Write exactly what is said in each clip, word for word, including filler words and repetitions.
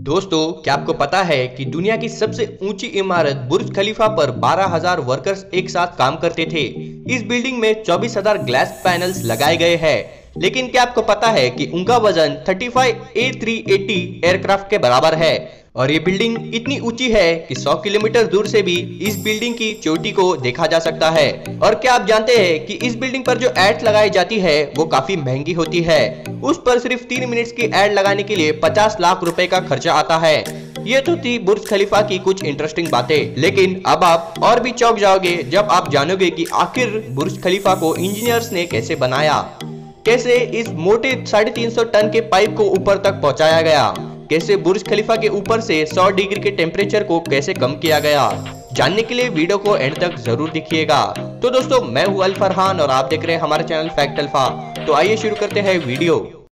दोस्तों, क्या आपको पता है कि दुनिया की सबसे ऊंची इमारत बुर्ज खलीफा पर बारह हज़ार वर्कर्स एक साथ काम करते थे। इस बिल्डिंग में चौबीस हज़ार ग्लास पैनल्स लगाए गए हैं। लेकिन क्या आपको पता है कि उनका वजन पैंतीस ए थ्री अस्सी एयरक्राफ्ट के बराबर है और ये बिल्डिंग इतनी ऊंची है कि सौ किलोमीटर दूर से भी इस बिल्डिंग की चोटी को देखा जा सकता है। और क्या आप जानते हैं कि इस बिल्डिंग पर जो एड लगाई जाती है वो काफी महंगी होती है। उस पर सिर्फ तीन मिनट्स की एड लगाने के लिए पचास लाख रुपए का खर्चा आता है। ये तो थी बुर्ज खलीफा की कुछ इंटरेस्टिंग बातें, लेकिन अब आप और भी चौंक जाओगे जब आप जानोगे कि आखिर बुर्ज खलीफा को इंजीनियर्स ने कैसे बनाया, कैसे इस मोटे साढ़े तीन सौ टन के पाइप को ऊपर तक पहुंचाया गया, कैसे बुर्ज खलीफा के ऊपर से सौ डिग्री के टेम्परेचर को कैसे कम किया गया। जानने के लिए वीडियो को एंड तक जरूर देखिएगा। तो दोस्तों, मैं हूं अल फरहान और आप देख रहे हैं हमारा चैनल फैक्ट अल्फा। तो आइए शुरू करते हैं वीडियो।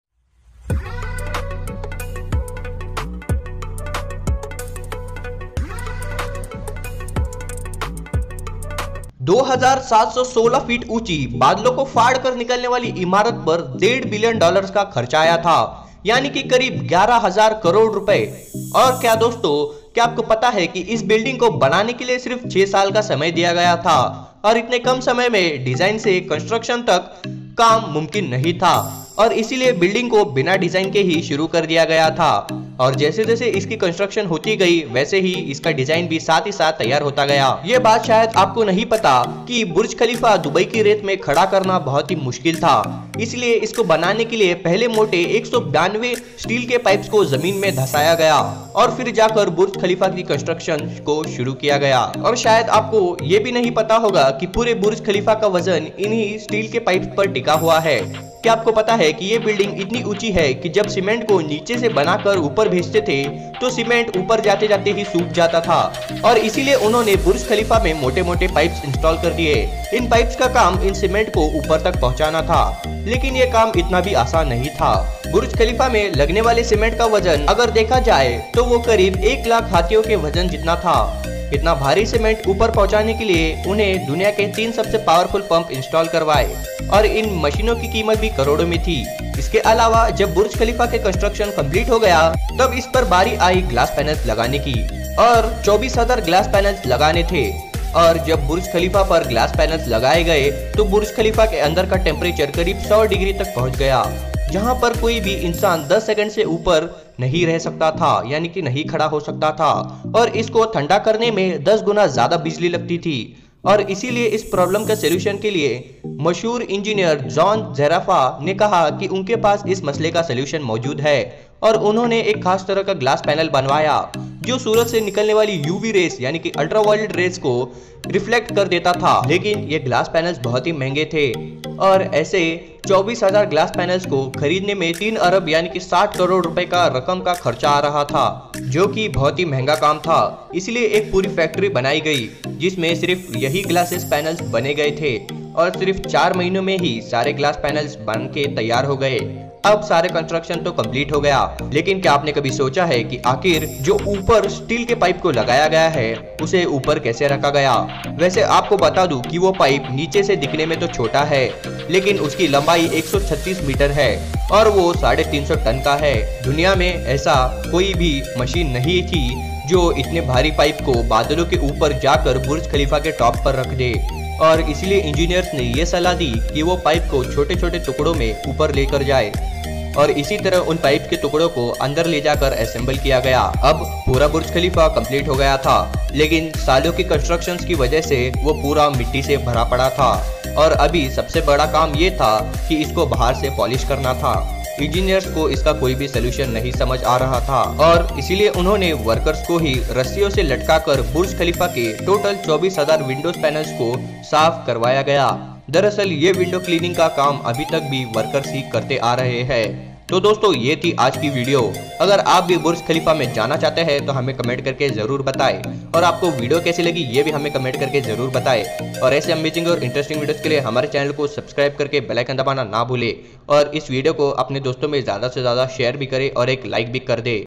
दो हज़ार सात सौ सोलह फीट ऊंची बादलों को फाड़ कर निकलने वाली इमारत पर डेढ़ बिलियन डॉलर्स का खर्चा आया था, यानी कि करीब ग्यारह हज़ार करोड़ रुपए। और क्या दोस्तों, क्या आपको पता है कि इस बिल्डिंग को बनाने के लिए सिर्फ छह साल का समय दिया गया था और इतने कम समय में डिजाइन से कंस्ट्रक्शन तक काम मुमकिन नहीं था और इसीलिए बिल्डिंग को बिना डिजाइन के ही शुरू कर दिया गया था। और जैसे जैसे इसकी कंस्ट्रक्शन होती गई वैसे ही इसका डिजाइन भी साथ ही साथ तैयार होता गया। ये बात शायद आपको नहीं पता कि बुर्ज खलीफा दुबई की रेत में खड़ा करना बहुत ही मुश्किल था, इसलिए इसको बनाने के लिए पहले मोटे एक सौ बानवे स्टील के पाइप्स को जमीन में धंसाया गया और फिर जाकर बुर्ज खलीफा की कंस्ट्रक्शन को शुरू किया गया। और शायद आपको ये भी नहीं पता होगा कि पूरे बुर्ज खलीफा का वजन इन्हीं स्टील के पाइप पर टिका हुआ है। क्या आपको पता है कि ये बिल्डिंग इतनी ऊंची है कि जब सीमेंट को नीचे से बनाकर ऊपर भेजते थे तो सीमेंट ऊपर जाते जाते ही सूख जाता था और इसीलिए उन्होंने बुर्ज खलीफा में मोटे मोटे पाइप्स इंस्टॉल कर दिए। इन पाइप्स का काम इन सीमेंट को ऊपर तक पहुंचाना था, लेकिन ये काम इतना भी आसान नहीं था। बुर्ज खलीफा में लगने वाले सीमेंट का वजन अगर देखा जाए तो वो करीब एक लाख हाथियों के वजन जितना था। इतना भारी सीमेंट ऊपर पहुंचाने के लिए उन्हें दुनिया के तीन सबसे पावरफुल पंप इंस्टॉल करवाए और इन मशीनों की कीमत भी करोड़ों में थी। इसके अलावा जब बुर्ज खलीफा के कंस्ट्रक्शन कंप्लीट हो गया तब इस पर बारी आई ग्लास पैनल्स लगाने की और चौबीस हज़ार ग्लास पैनल्स लगाने थे। और जब बुर्ज खलीफा पर ग्लास पैनल्स लगाए गए तो बुर्ज खलीफा के अंदर का टेम्परेचर करीब सौ डिग्री तक पहुंच गया, जहां पर कोई भी इंसान दस सेकंड से ऊपर नहीं रह सकता था, यानी कि नहीं खड़ा हो सकता था। और इसको ठंडा करने में दस गुना ज्यादा बिजली लगती थी और इसीलिए इस प्रॉब्लम के सलूशन के लिए मशहूर इंजीनियर जॉन ज़ेराफा ने कहा कि उनके पास इस मसले का सलूशन मौजूद है और उन्होंने एक खास तरह का ग्लास पैनल बनवाया जो सूरज से निकलने वाली यूवी रेस यानी कि अल्ट्रावायलेट रेस को रिफ्लेक्ट कर देता था। लेकिन ये ग्लास पैनल्स बहुत ही महंगे थे और ऐसे चौबीस हज़ार ग्लास पैनल्स को खरीदने में तीन अरब यानी कि साठ करोड़ रुपए का रकम का खर्चा आ रहा था, जो कि बहुत ही महंगा काम था। इसलिए एक पूरी फैक्ट्री बनाई गई जिसमें सिर्फ यही ग्लासेस पैनल्स बने गए थे और सिर्फ चार महीनों में ही सारे ग्लास पैनल्स बन के तैयार हो गए। अब सारे कंस्ट्रक्शन तो कंप्लीट हो गया, लेकिन क्या आपने कभी सोचा है कि आखिर जो ऊपर स्टील के पाइप को लगाया गया है उसे ऊपर कैसे रखा गया? वैसे आपको बता दूं कि वो पाइप नीचे से दिखने में तो छोटा है, लेकिन उसकी लंबाई एक सौ छत्तीस मीटर है और वो साढ़े तीन सौ टन का है। दुनिया में ऐसा कोई भी मशीन नहीं थी जो इतने भारी पाइप को बादलों के ऊपर जाकर बुर्ज खलीफा के टॉप पर रख दे। और इसलिए इंजीनियर्स ने ये सलाह दी कि वो पाइप को छोटे छोटे टुकड़ों में ऊपर लेकर जाए और इसी तरह उन पाइप के टुकड़ों को अंदर ले जाकर असेंबल किया गया। अब पूरा बुर्ज खलीफा कंप्लीट हो गया था, लेकिन सालों की कंस्ट्रक्शंस की वजह से वो पूरा मिट्टी से भरा पड़ा था और अभी सबसे बड़ा काम ये था कि इसको बाहर से पॉलिश करना था। इंजीनियर्स को इसका कोई भी सलूशन नहीं समझ आ रहा था और इसीलिए उन्होंने वर्कर्स को ही रस्सियों से लटकाकर बुर्ज खलीफा के टोटल चौबीस हज़ार विंडोज पैनल्स को साफ करवाया गया। दरअसल ये विंडो क्लीनिंग का काम अभी तक भी वर्कर्स ही करते आ रहे हैं। तो दोस्तों, ये थी आज की वीडियो। अगर आप भी बुर्ज खलीफा में जाना चाहते हैं तो हमें कमेंट करके जरूर बताएं और आपको वीडियो कैसी लगी ये भी हमें कमेंट करके जरूर बताएं। और ऐसे अमेजिंग और इंटरेस्टिंग वीडियोस के लिए हमारे चैनल को सब्सक्राइब करके बेल आइकन दबाना ना भूले और इस वीडियो को अपने दोस्तों में ज्यादा से ज्यादा शेयर भी करें और एक लाइक भी कर दे।